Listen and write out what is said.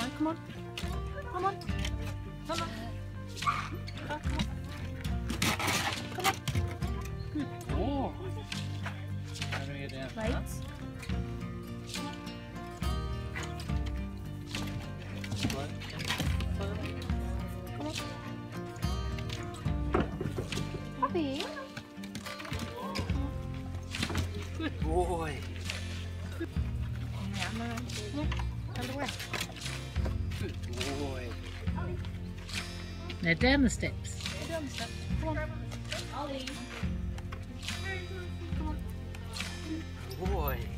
come on. Come on. Come on. Come on. Come on. Good. Oh. How do we get down? Right. Come on. Puppy. Good boy. Yeah, underway. Good boy. Now down the steps. Go down the steps. Come on. Ollie. Boy.